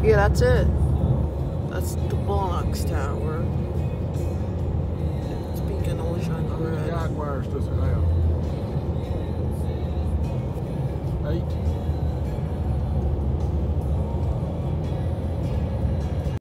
Yeah, that's it. That's the Knox Tower. It's beacon only shines red. Guide wires does it have?